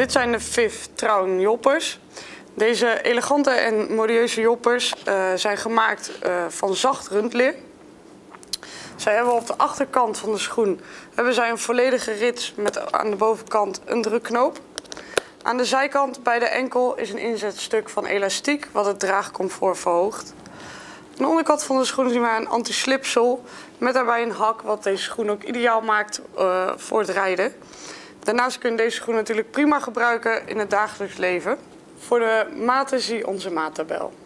Dit zijn de VIF Trouwen joppers. Deze elegante en modieuze joppers zijn gemaakt van zacht rundleer. Zij hebben op de achterkant van de schoen een volledige rits met aan de bovenkant een drukknoop. Aan de zijkant bij de enkel is een inzetstuk van elastiek wat het draagcomfort verhoogt. Aan de onderkant van de schoen zien we een anti-slipsel met daarbij een hak wat deze schoen ook ideaal maakt voor het rijden. Daarnaast kun je deze schoen natuurlijk prima gebruiken in het dagelijks leven. Voor de maten zie onze maattabel.